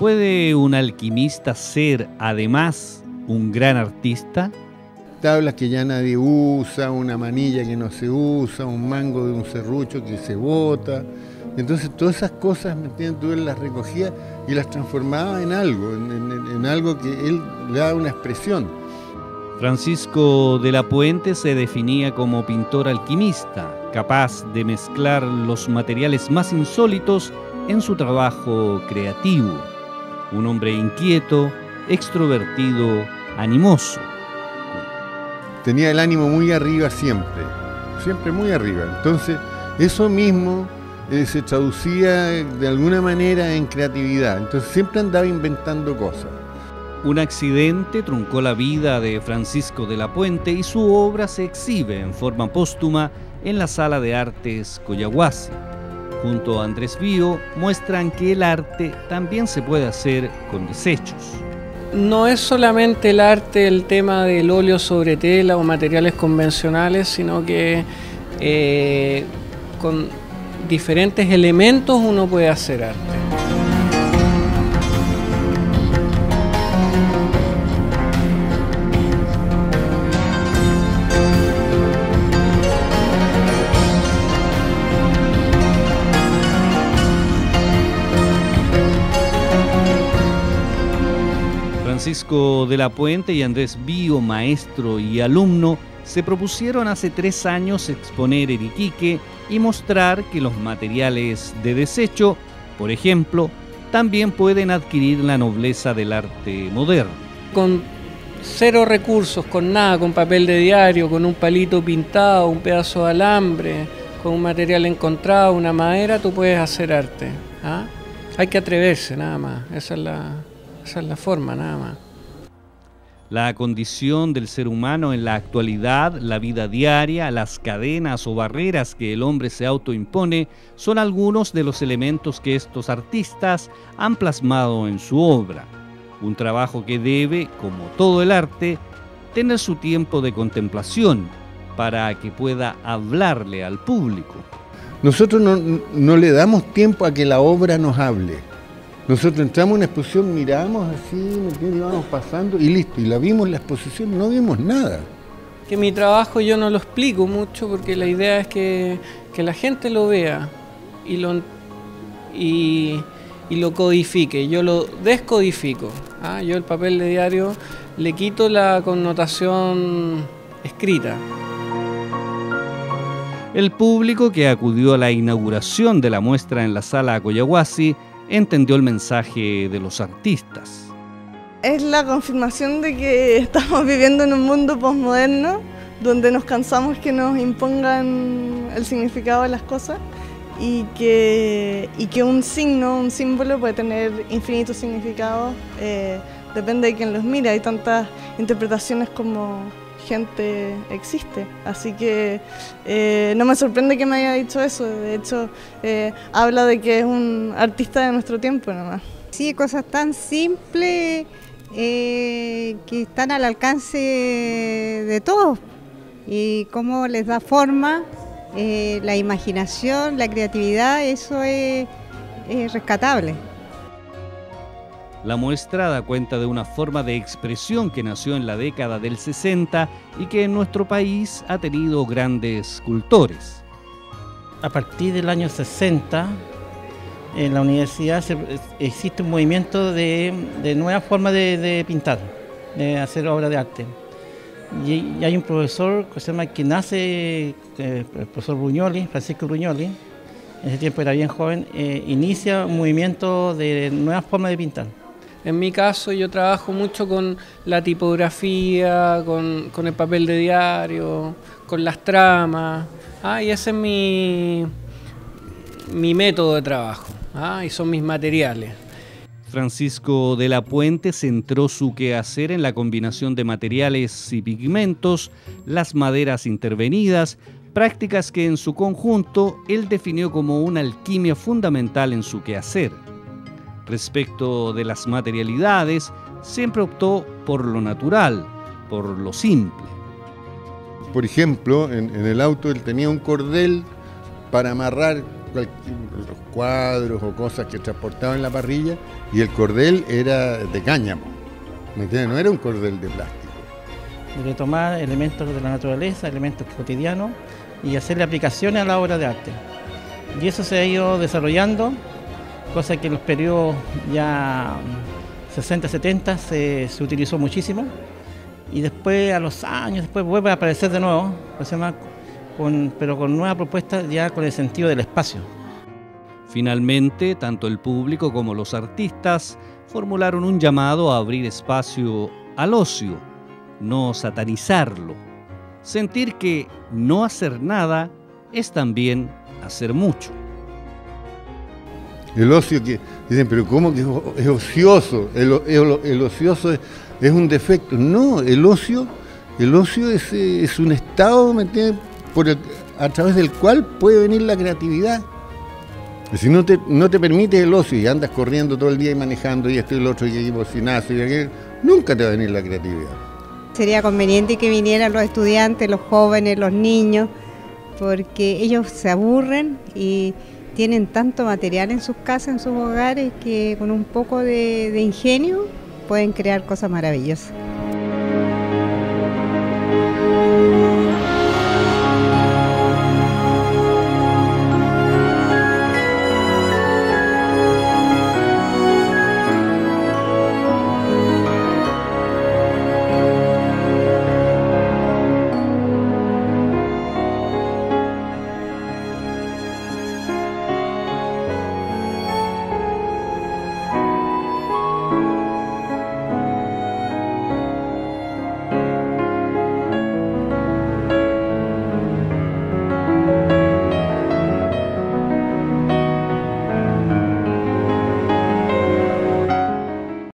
¿Puede un alquimista ser, además, un gran artista? Tablas que ya nadie usa, una manilla que no se usa, un mango de un serrucho que se bota. Entonces todas esas cosas, ¿me entiendes? Tú las recogías y las transformabas en algo, en algo que él le daba una expresión. Francisco de la Puente se definía como pintor alquimista, capaz de mezclar los materiales más insólitos en su trabajo creativo. Un hombre inquieto, extrovertido, animoso. Tenía el ánimo muy arriba siempre muy arriba. Entonces, eso mismo se traducía de alguna manera en creatividad. Entonces, siempre andaba inventando cosas. Un accidente truncó la vida de Francisco de la Puente y su obra se exhibe en forma póstuma en la Sala de Artes Collahuasi. Junto a Andrés Bío, muestran que el arte también se puede hacer con desechos. No es solamente el arte el tema del óleo sobre tela o materiales convencionales, sino que con diferentes elementos uno puede hacer arte. Francisco de la Puente y Andrés Bío, maestro y alumno, se propusieron hace 3 años exponer en Iquique y mostrar que los materiales de desecho, por ejemplo, también pueden adquirir la nobleza del arte moderno. Con 0 recursos, con nada, con papel de diario, con un palito pintado, un pedazo de alambre, con un material encontrado, una madera, tú puedes hacer arte. ¿Ah? Hay que atreverse, nada más. Esa es la forma, nada más. La condición del ser humano en la actualidad, la vida diaria, las cadenas o barreras que el hombre se autoimpone, son algunos de los elementos que estos artistas han plasmado en su obra. Un trabajo que debe, como todo el arte, tener su tiempo de contemplación para que pueda hablarle al público. Nosotros no le damos tiempo a que la obra nos hable. Nosotros entramos a una exposición, miramos así, y vamos pasando y listo. Y la vimos la exposición, no vimos nada. Que mi trabajo yo no lo explico mucho porque la idea es que la gente lo vea y lo codifique. Yo lo descodifico. Yo el papel de diario le quito la connotación escrita. El público que acudió a la inauguración de la muestra en la Sala Collahuasi entendió el mensaje de los artistas. Es la confirmación de que estamos viviendo en un mundo posmoderno donde nos cansamos que nos impongan el significado de las cosas y que un signo, un símbolo puede tener infinitos significados, depende de quién los mira. Hay tantas interpretaciones como gente existe, así que no me sorprende que me haya dicho eso. De hecho, habla de que es un artista de nuestro tiempo nomás. Sí, cosas tan simples que están al alcance de todos y cómo les da forma, la imaginación, la creatividad, eso es rescatable. La muestra da cuenta de una forma de expresión que nació en la década del 60 y que en nuestro país ha tenido grandes escultores. A partir del año 60, en la universidad existe un movimiento de nuevas formas de pintar, de hacer obras de arte. Y hay un profesor que nace, el profesor Brugnoli, Francisco Brugnoli, en ese tiempo era bien joven, inicia un movimiento de nuevas formas de pintar. En mi caso yo trabajo mucho con la tipografía, con el papel de diario, con las tramas, y ese es mi método de trabajo, y son mis materiales. Francisco de la Puente centró su quehacer en la combinación de materiales y pigmentos, las maderas intervenidas, prácticas que en su conjunto él definió como una alquimia fundamental en su quehacer. Respecto de las materialidades, siempre optó por lo natural, por lo simple. Por ejemplo, en el auto él tenía un cordel para amarrar los cuadros o cosas que transportaban en la parrilla, y el cordel era de cáñamo, ¿me entiendes? No era un cordel de plástico. De tomar elementos de la naturaleza, elementos cotidianos, y hacerle aplicaciones a la obra de arte. Y eso se ha ido desarrollando, cosa que en los periodos ya 60, 70 se utilizó muchísimo, y después a los años después vuelve a aparecer de nuevo, pero con nuevas propuestas ya con el sentido del espacio. Finalmente, tanto el público como los artistas formularon un llamado a abrir espacio al ocio, no satanizarlo. Sentir que no hacer nada es también hacer mucho. El ocio que dicen, pero ¿cómo que es ocioso? El ocioso es un defecto. No, el ocio es un estado, ¿me entiendes?, a través del cual puede venir la creatividad. Si no te permites el ocio y andas corriendo todo el día y manejando y esto y lo otro y aquí bocinazo y aquello, nunca te va a venir la creatividad. Sería conveniente que vinieran los estudiantes, los jóvenes, los niños, porque ellos se aburren y tienen tanto material en sus casas, en sus hogares, que con un poco de ingenio pueden crear cosas maravillosas.